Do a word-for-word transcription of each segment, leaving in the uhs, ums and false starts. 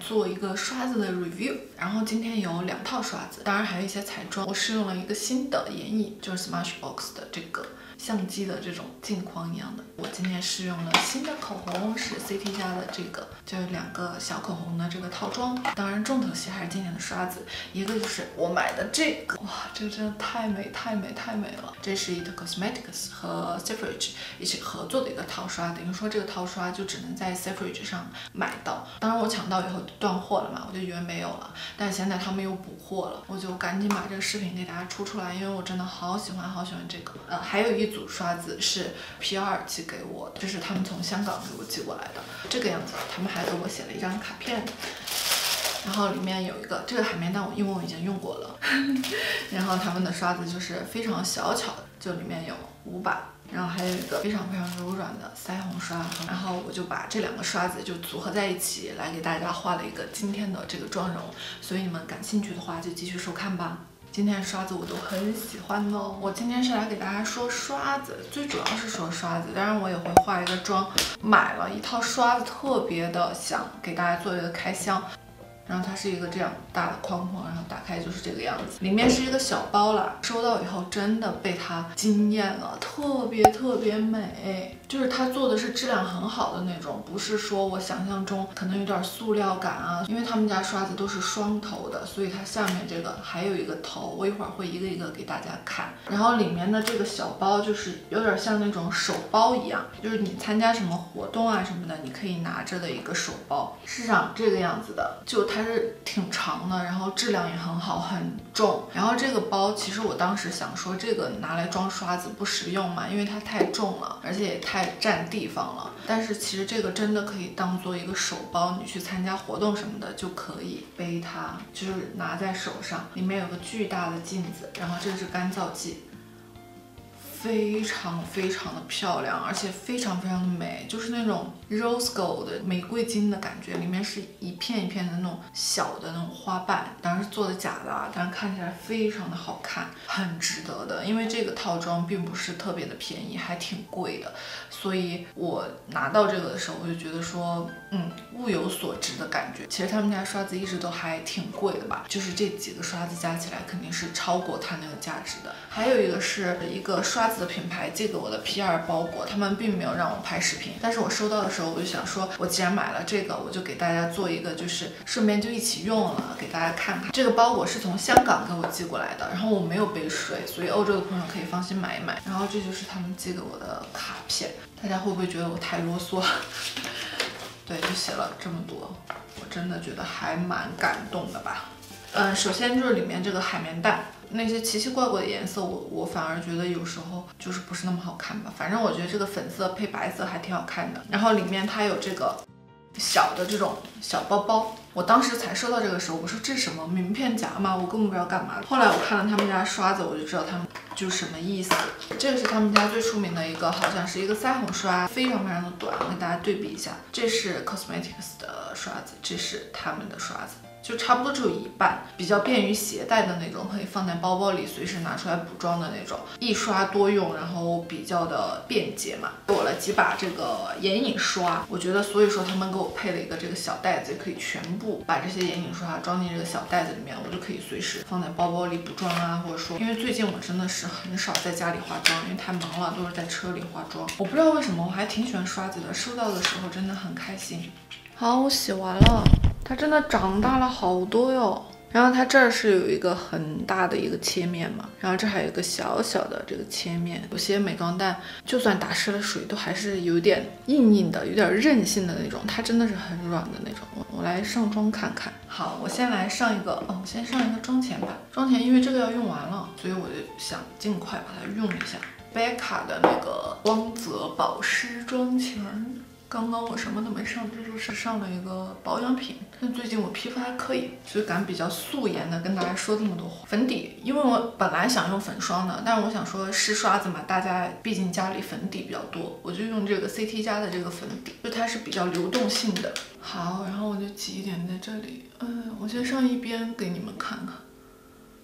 做一个刷子的 review， 然后今天有两套刷子，当然还有一些彩妆。我试用了一个新的眼影，就是 Smashbox 的这个相机的这种镜框一样的。我今天试用了新的口红，是 C T 家的这个，就是两个小口红的这个套装。当然重头戏还是今天的刷子，一个就是我买的这个，哇，这个真的太美太美太美了。这是 It Cosmetics 和 Selfridges 一起合作的一个套刷，等于说这个套刷就只能在 Selfridges 上买到。当然我抢到以后断货了嘛，我就以为没有了，但是现在他们又补货了，我就赶紧把这个视频给大家出出来，因为我真的好喜欢好喜欢这个。呃，还有一组刷子是 P R 寄给我的，这是他们从香港给我寄过来的，这个样子。他们还给我写了一张卡片，然后里面有一个这个海绵蛋，我因为我已经用过了。然后他们的刷子就是非常小巧的，就里面有五把。然后还有一个非常非常柔软的腮红刷，然后我就把这两个刷子就组合在一起，来给大家画了一个今天的这个妆容。所以你们感兴趣的话就继续收看吧。今天的刷子我都很喜欢哦。我今天是来给大家说刷子，最主要是说刷子，当然我也会化一个妆。买了一套刷子，特别的想给大家做一个开箱。然后它是一个这样大的框框，然后打开就是这个样子，里面是一个小包啦。收到以后真的被它惊艳了，特别特别美，就是它做的是质量很好的那种，不是说我想象中可能有点塑料感啊。因为他们家刷子都是双头的，所以它下面这个还有一个头，我一会儿会一个一个给大家看。然后里面的这个小包就是有点像那种手包一样，就是你参加什么活动啊什么的，你可以拿着的一个手包，是长这个样子的，就它。它是挺长的，然后质量也很好，很重。然后这个包其实我当时想说，这个拿来装刷子不实用嘛，因为它太重了，而且也太占地方了。但是其实这个真的可以当做一个手包，你去参加活动什么的就可以背它，就是拿在手上。里面有个巨大的镜子，然后这是干燥剂。非常非常的漂亮，而且非常非常的美，就是那种 rose gold 的玫瑰金的感觉，里面是一片一片的那种小的那种花瓣，当然是做的假的啊，但是看起来非常的好看，很值得的。因为这个套装并不是特别的便宜，还挺贵的，所以我拿到这个的时候，我就觉得说，嗯，物有所值的感觉。其实他们家刷子一直都还挺贵的吧，就是这几个刷子加起来肯定是超过它那个价值的。还有一个是一个刷子的品牌寄给我的 P R 包裹，他们并没有让我拍视频，但是我收到的时候我就想说，我既然买了这个，我就给大家做一个，就是顺便就一起用了，给大家看看。这个包裹是从香港给我寄过来的，然后我没有背水，所以欧洲的朋友可以放心买一买。然后这就是他们寄给我的卡片，大家会不会觉得我太啰嗦？对，就写了这么多，我真的觉得还蛮感动的吧。嗯，首先就是里面这个海绵蛋，那些奇奇怪怪的颜色我，我我反而觉得有时候就是不是那么好看吧。反正我觉得这个粉色配白色还挺好看的。然后里面它有这个小的这种小包包，我当时才收到这个时候，我说这是什么名片夹吗？我根本不知道干嘛。后来我看了他们家刷子，我就知道他们就是什么意思。这个是他们家最出名的一个，好像是一个腮红刷，非常非常的短，我给大家对比一下。这是 Cosmetics 的刷子，这是他们的刷子。就差不多只有一半，比较便于携带的那种，可以放在包包里随时拿出来补妆的那种，一刷多用，然后比较的便捷嘛。给我了几把这个眼影刷，我觉得所以说他们给我配了一个这个小袋子，可以全部把这些眼影刷装进这个小袋子里面，我就可以随时放在包包里补妆啊，或者说，因为最近我真的是很少在家里化妆，因为太忙了，都是在车里化妆。我不知道为什么，我还挺喜欢刷子的，收到的时候真的很开心。好，我洗完了。它真的长大了好多哟，然后它这儿是有一个很大的一个切面嘛，然后这还有一个小小的这个切面。有些美妆蛋就算打湿了水都还是有点硬硬的，有点韧性的那种，它真的是很软的那种。我我来上妆看看。好，我先来上一个，哦，我先上一个妆前吧。妆前因为这个要用完了，所以我就想尽快把它用一下。贝卡的那个光泽保湿妆前。刚刚我什么都没上，这就是上了一个保养品。但最近我皮肤还可以，所以敢比较素颜的跟大家说这么多话。粉底，因为我本来想用粉霜的，但是我想说湿刷子嘛，大家毕竟家里粉底比较多，我就用这个 C T 家的这个粉底，就它是比较流动性的。好，然后我就挤一点在这里，嗯，我先上一边给你们看看。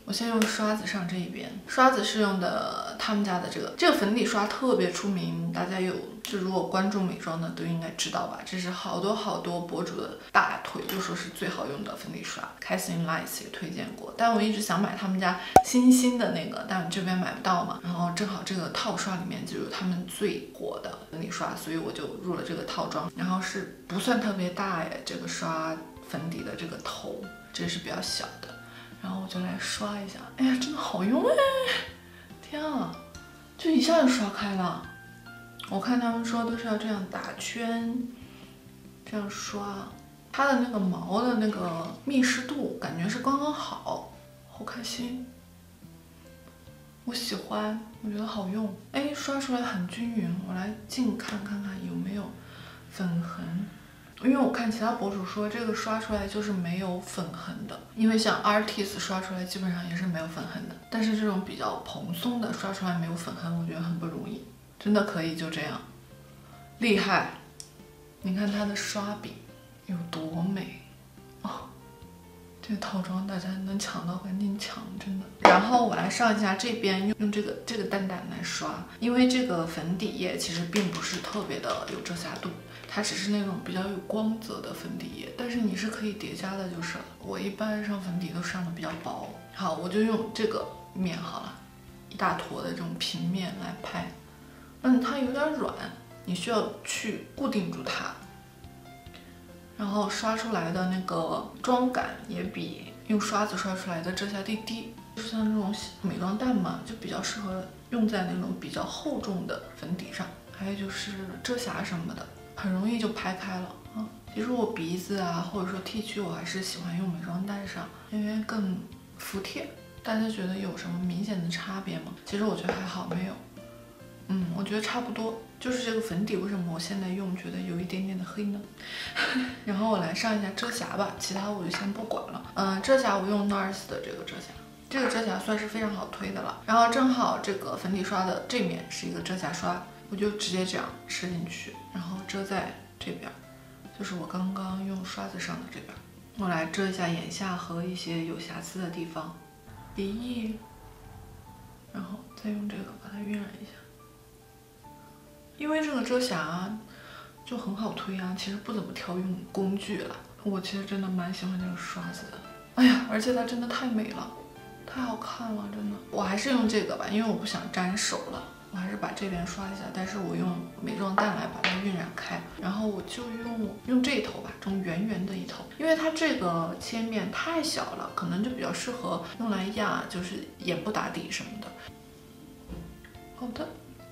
我先用刷子上这一边，刷子是用的他们家的这个，这个粉底刷特别出名，大家有就如果关注美妆的都应该知道吧，这是好多好多博主的大腿，就说是最好用的粉底刷 ，Kathleen Lights 也推荐过，但我一直想买他们家新新的那个，但这边买不到嘛，然后正好这个套刷里面就有他们最火的粉底刷，所以我就入了这个套装，然后是不算特别大哎，这个刷粉底的这个头，这是比较小的。然后我就来刷一下，哎呀，真的好用哎！天啊，就一下就刷开了。我看他们说都是要这样打圈，这样刷。它的那个毛的那个密实度感觉是刚刚好，好开心。我喜欢，我觉得好用。哎，刷出来很均匀。我来近看看看有没有粉痕。因为我看其他博主说这个刷出来就是没有粉痕的，因为像 Artis 刷出来基本上也是没有粉痕的，但是这种比较蓬松的刷出来没有粉痕，我觉得很不容易，真的可以就这样，厉害！你看它的刷柄有多美哦，这个套装大家能抢到赶紧抢，真的。然后我来上一下这边，用用这个这个蛋蛋来刷，因为这个粉底液其实并不是特别的有遮瑕度。它只是那种比较有光泽的粉底液，但是你是可以叠加的，就是了。我一般上粉底都上的比较薄。好，我就用这个面好了，一大坨的这种平面来拍。嗯，它有点软，你需要去固定住它。然后刷出来的那个妆感也比用刷子刷出来的遮瑕力低，就像这种美妆蛋嘛，就比较适合用在那种比较厚重的粉底上，还有就是遮瑕什么的。很容易就拍开了啊！其实我鼻子啊，或者说 T 区，我还是喜欢用美妆蛋上，因为更服帖。大家觉得有什么明显的差别吗？其实我觉得还好，没有。嗯，我觉得差不多。就是这个粉底为什么我现在用觉得有一点点的黑呢？然后我来上一下遮瑕吧，其他我就先不管了。嗯，遮瑕我用 NARS 的这个遮瑕，这个遮瑕算是非常好推的了。然后正好这个粉底刷的这面是一个遮瑕刷。我就直接这样吃进去，然后遮在这边，就是我刚刚用刷子上的这边。我来遮一下眼下和一些有瑕疵的地方，鼻翼，然后再用这个把它晕染一下。因为这个遮瑕就很好推啊，其实不怎么挑用工具了。我其实真的蛮喜欢这个刷子的，哎呀，而且它真的太美了，太好看了，真的。我还是用这个吧，因为我不想沾手了。我还是把这边刷一下，但是我用美妆蛋来把它晕染开，然后我就用用这一头吧，这种圆圆的一头，因为它这个切面太小了，可能就比较适合用来压，就是眼部打底什么的。好的，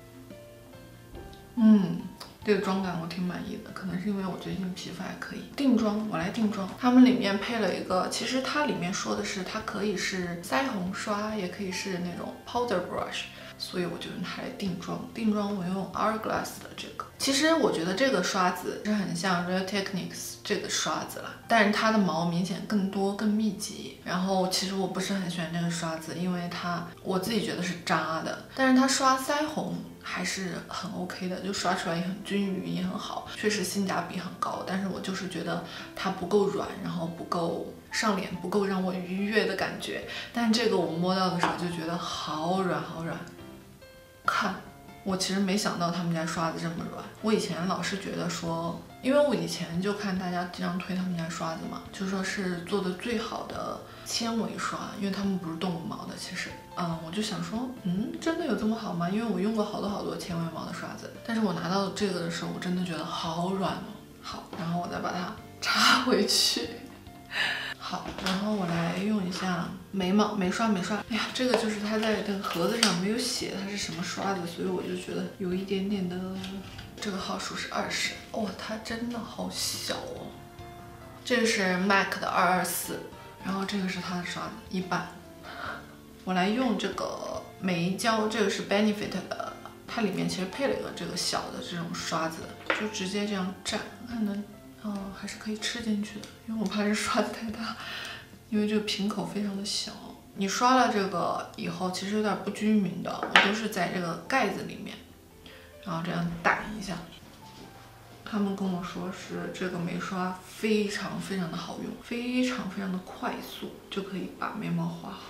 嗯，这个妆感我挺满意的，可能是因为我最近皮肤还可以。定妆，我来定妆，他们里面配了一个，其实它里面说的是它可以是腮红刷，也可以是那种 powder brush。所以我就用它来定妆。定妆我用 Hourglass 的这个，其实我觉得这个刷子是很像 Real Techniques 这个刷子了，但是它的毛明显更多更密集。然后其实我不是很喜欢这个刷子，因为它我自己觉得是渣的，但是它刷腮红还是很 OK 的，就刷出来也很均匀也很好，确实性价比很高。但是我就是觉得它不够软，然后不够上脸，不够让我愉悦的感觉。但这个我摸到的时候就觉得好软好软。看，我其实没想到他们家刷子这么软。我以前老是觉得说，因为我以前就看大家经常推他们家刷子嘛，就说是做的最好的纤维刷，因为他们不是动物毛的。其实，嗯，我就想说，嗯，真的有这么好吗？因为我用过好多好多纤维毛的刷子，但是我拿到这个的时候，我真的觉得好软哦。好，然后我再把它插回去。好，然后我来用一下眉毛眉刷眉刷。哎呀，这个就是它在这个盒子上没有写它是什么刷子，所以我就觉得有一点点的。这个号数是二十，哇，它真的好小哦。这个是 M A C 的二二四，然后这个是它的刷子一半。我来用这个眉胶，这个是 Benefit 的，它里面其实配了一个这个小的这种刷子，就直接这样蘸，看能。哦，还是可以吃进去的，因为我怕这刷子太大，因为这个瓶口非常的小。你刷了这个以后，其实有点不均匀的，我都是在这个盖子里面，然后这样掸一下。他们跟我说是这个眉刷非常非常的好用，非常非常的快速，就可以把眉毛画好，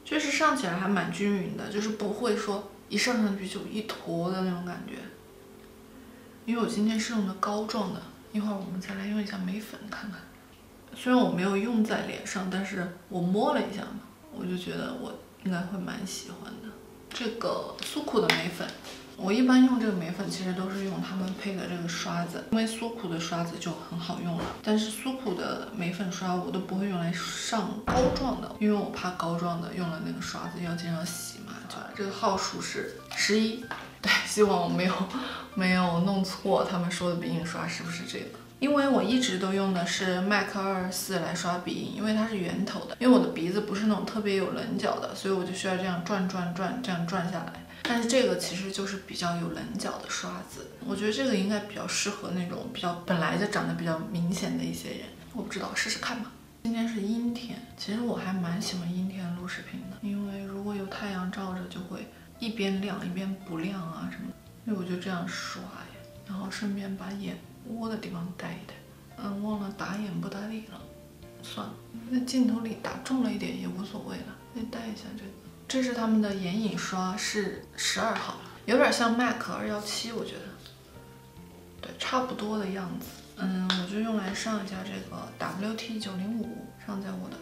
确实上起来还蛮均匀的，就是不会说一上上去就一坨的那种感觉。因为我今天是用的膏状的，一会儿我们再来用一下眉粉看看。虽然我没有用在脸上，但是我摸了一下嘛，我就觉得我应该会蛮喜欢的。这个苏酷的眉粉，我一般用这个眉粉其实都是用他们配的这个刷子，因为苏酷的刷子就很好用了。但是苏酷的眉粉刷我都不会用来上膏状的，因为我怕膏状的用了那个刷子要经常洗嘛。就这个号数是十一，对，希望我没有没有弄错他们说的鼻影刷是不是这个。因为我一直都用的是 M A C 二二四来刷鼻影，因为它是圆头的。因为我的鼻子不是那种特别有棱角的，所以我就需要这样转转转，这样转下来。但是这个其实就是比较有棱角的刷子，我觉得这个应该比较适合那种比较本来就长得比较明显的一些人。我不知道，试试看吧。今天是阴天，其实我还蛮喜欢阴天录视频的，因为如果有太阳照着，就会一边亮一边不亮啊什么的。所以我就这样刷呀，然后顺便把眼窝的地方带一带。嗯，忘了打眼部打底了，算了，那镜头里打重了一点也无所谓了，再带一下这个。这是他们的眼影刷，是十二号，有点像 M A C 二一七，我觉得，对，差不多的样子。嗯，我就用来上一下这个 W T 九零五，上在我的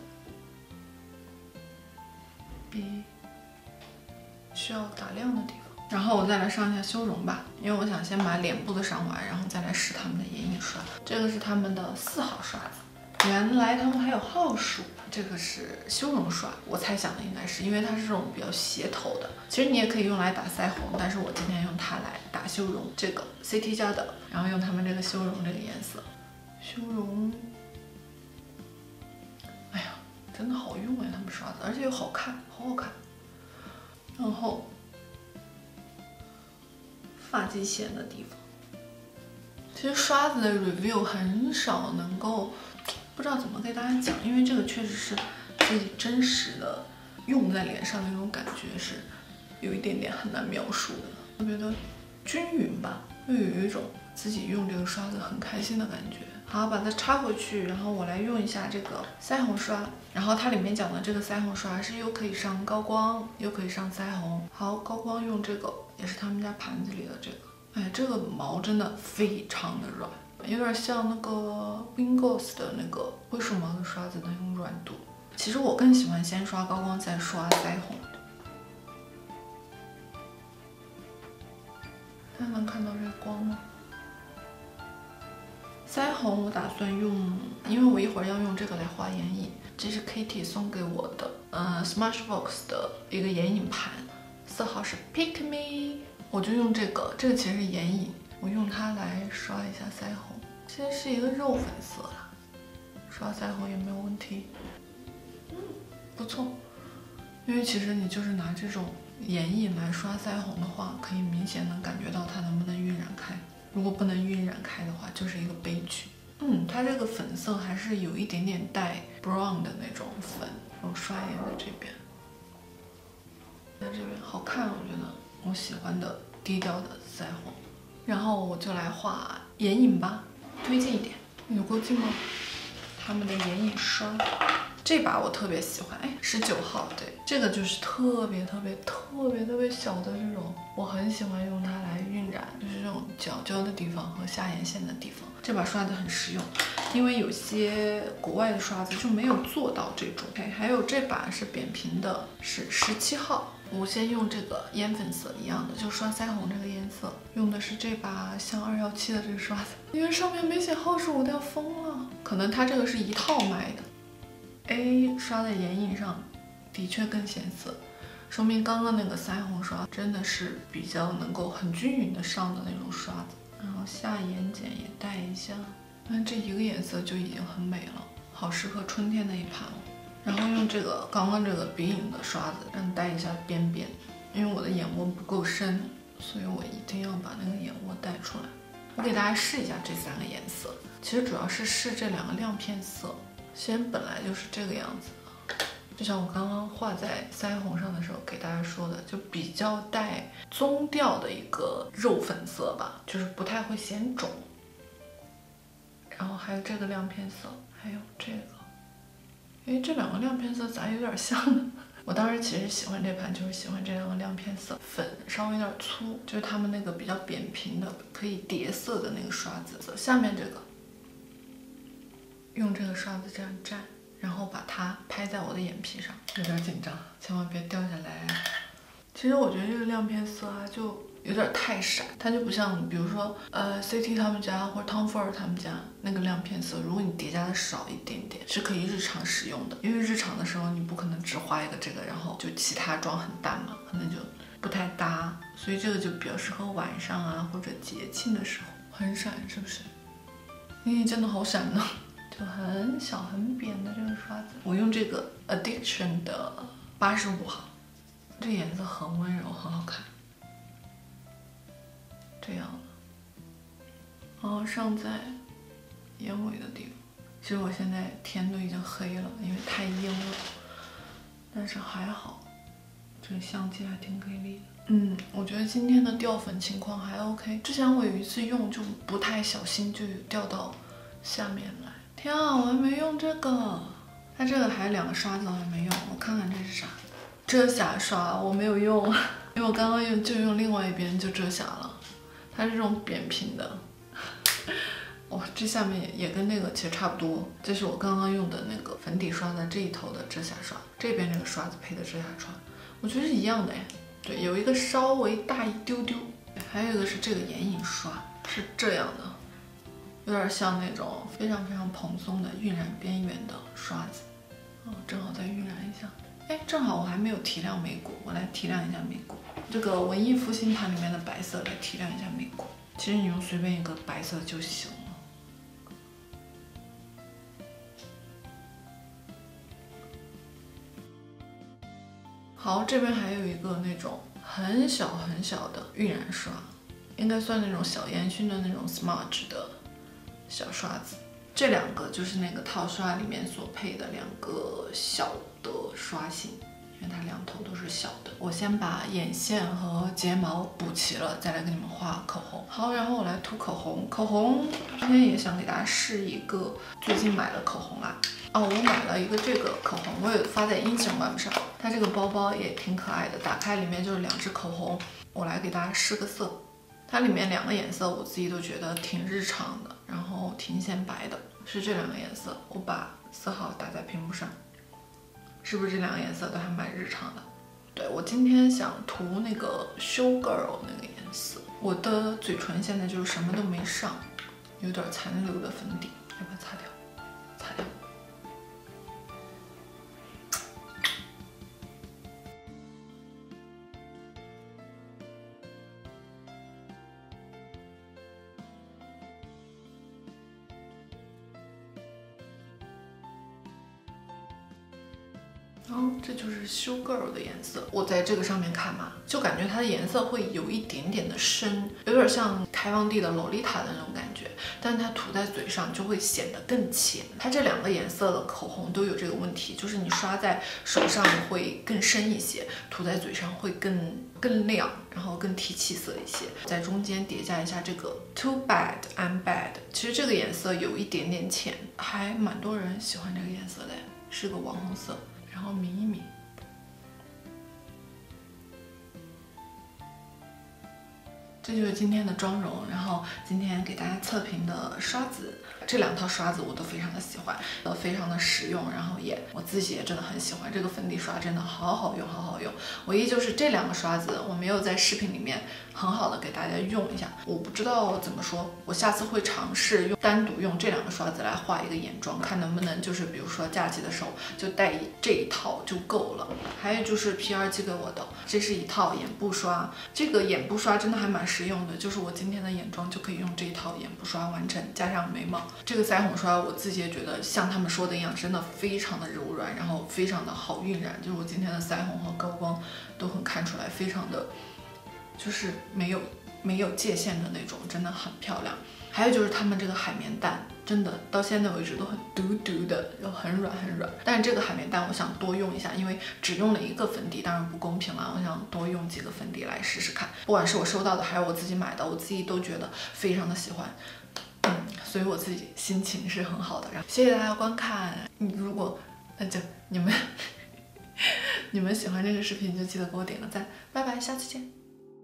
鼻需要打亮的地方。然后我再来上一下修容吧，因为我想先把脸部的上完，然后再来试他们的眼影刷。这个是他们的四号刷子，原来他们还有号数。这个是修容刷，我猜想的应该是，因为它是这种比较斜头的。其实你也可以用来打腮红，但是我今天用它来打修容。这个 C T 家的，然后用他们这个修容这个颜色，修容，哎呀，真的好用哎，他们刷子，而且又好看，好好看。然后发际线的地方，其实刷子的 review 很少能够。不知道怎么给大家讲，因为这个确实是自己真实的用在脸上的那种感觉是有一点点很难描述的，特别的均匀吧，又有一种自己用这个刷子很开心的感觉。好，把它插回去，然后我来用一下这个腮红刷。然后它里面讲的这个腮红刷是又可以上高光，又可以上腮红。好，高光用这个也是他们家盘子里的这个，哎，这个毛真的非常的软。有点像那个 Wingos 的那个灰鼠毛的刷子那种软度。其实我更喜欢先刷高光再刷腮红。大家能看到这个光吗？腮红我打算用，因为我一会儿要用这个来画眼影。这是 Kitty 送给我的，呃 Smashbox 的一个眼影盘，色号是 Pick Me， 我就用这个，这个其实是眼影。我用它来刷一下腮红，其实是一个肉粉色啦，刷腮红也没有问题。嗯，不错。因为其实你就是拿这种眼影来刷腮红的话，可以明显能感觉到它能不能晕染开。如果不能晕染开的话，就是一个悲剧。嗯，它这个粉色还是有一点点带 brown 的那种粉。我刷眼在这边，在这边好看，我觉得我喜欢的低调的腮红。然后我就来画眼影吧，推荐一点，有够近吗？他们的眼影刷，这把我特别喜欢，哎，十九号，对，这个就是特别特别特别特别小的这种，我很喜欢用它来晕染，就是这种角角的地方和下眼线的地方。这把刷子很实用，因为有些国外的刷子就没有做到这种。哎，还有这把是扁平的，是十七号。我先用这个烟粉色一样的，就刷腮红这个颜色，用的是这把像二一七的这个刷子，因为上面没写号数，我都要疯了。可能它这个是一套卖的。A 刷在眼影上的确更显色，说明刚刚那个腮红刷真的是比较能够很均匀的上的那种刷子。然后下眼睑也带一下，但这一个颜色就已经很美了，好适合春天的一盘。然后用这个刚刚这个鼻影的刷子，让带一下边边，因为我的眼窝不够深，所以我一定要把那个眼窝带出来。我给大家试一下这三个颜色，其实主要是试这两个亮片色。先本来就是这个样子的，就像我刚刚画在腮红上的时候给大家说的，就比较带棕调的一个肉粉色吧，就是不太会显肿。然后还有这个亮片色，还有这个。哎，这两个亮片色咋有点像呢？ 我当时其实喜欢这盘，就是喜欢这两个亮片色，粉稍微有点粗，就是他们那个比较扁平的可以叠色的那个刷子。下面这个用这个刷子这样蘸，然后把它拍在我的眼皮上，有点紧张，千万别掉下来。其实我觉得这个亮片色啊，就有点太闪，它就不像比如说呃 C T 他们家或者 Tom Ford 他们家那个亮片色，如果你叠加的少一点点，是可以日常使用的。因为日常的时候你不可能只画一个这个，然后就其他妆很淡嘛，可能就不太搭，所以这个就比较适合晚上啊或者节庆的时候。很闪是不是？咦，真的好闪呢！就很小很扁的这个刷子，我用这个 Addiction 的八十五号，这颜色很温柔，很好看。这样的，然后上在眼尾的地方。其实我现在天都已经黑了，因为太阴了，但是还好，这个相机还挺给力的。嗯，我觉得今天的掉粉情况还 OK。之前我有一次用就不太小心，就有掉到下面来。天啊，我还没用这个，它这个还有两个刷子我还没用，我看看这是啥。遮瑕刷我没有用，因为我刚刚用就用另外一边就遮瑕了。它是这种扁平的，哇，这下面也也跟那个其实差不多。这是我刚刚用的那个粉底刷的这一头的遮瑕刷，这边这个刷子配的遮瑕刷，我觉得是一样的哎。对，有一个稍微大一丢丢，还有一个是这个眼影刷，是这样的，有点像那种非常非常蓬松的晕染边缘的刷子。哦，正好再晕染一下。哎，正好我还没有提亮眉骨，我来提亮一下眉骨。这个文艺复兴盘里面的白色来提亮一下眉骨。其实你用随便一个白色就行了。好，这边还有一个那种很小很小的晕染刷，应该算那种小烟熏的那种 smudge 的小刷子。这两个就是那个套刷里面所配的两个小的刷型。因为它两头都是小的，我先把眼线和睫毛补齐了，再来给你们画口红。好，然后我来涂口红。口红今天也想给大家试一个最近买的口红啦。哦，我买了一个这个口红，我有发在 Instagram 上。它这个包包也挺可爱的，打开里面就是两支口红。我来给大家试个色。它里面两个颜色我自己都觉得挺日常的，然后挺显白的，是这两个颜色。我把色号打在屏幕上。是不是这两个颜色都还蛮日常的？对，我今天想涂那个 Show Girl 那个颜色。我的嘴唇现在就是什么都没上，有点残留的粉底，要不要擦掉？擦掉。然后这就是 Show Girl 的颜色，我在这个上面看嘛，就感觉它的颜色会有一点点的深，有点像开旺地的洛丽塔的那种感觉，但是它涂在嘴上就会显得更浅。它这两个颜色的口红都有这个问题，就是你刷在手上会更深一些，涂在嘴上会更更亮，然后更提气色一些。在中间叠加一下这个 Too Bad I'm Bad， 其实这个颜色有一点点浅，还蛮多人喜欢这个颜色的，是个网红色。然后抿一抿，这就是今天的妆容。然后今天给大家测评的刷子，这两套刷子我都非常的喜欢，呃，非常的实用，然后也我自己也真的很喜欢这个粉底刷，真的好好用，好好用。唯一就是这两个刷子我没有在视频里面很好的给大家用一下，我不知道怎么说，我下次会尝试用单独用这两个刷子来画一个眼妆，看能不能就是比如说假期的时候就带这一套就够了。还有就是 P R 寄给我的，这是一套眼部刷，这个眼部刷真的还蛮实用的，就是我今天的眼妆就可以用这一套眼部刷完成，加上眉毛。这个腮红刷我自己也觉得像他们说的一样，真的非常的柔软，然后非常的好晕染，就是我今天的腮红和高光都很看出来，非常的就是没有没有界限的那种，真的很漂亮。还有就是他们这个海绵蛋，真的到现在为止都很嘟嘟的，又很软很软。但是这个海绵蛋我想多用一下，因为只用了一个粉底，当然不公平了。我想多用几个粉底来试试看，不管是我收到的还是我自己买的，我自己都觉得非常的喜欢。嗯，所以我自己心情是很好的。然后谢谢大家观看，如果那就你们。 你们喜欢这个视频就记得给我点个赞，拜拜，下次见。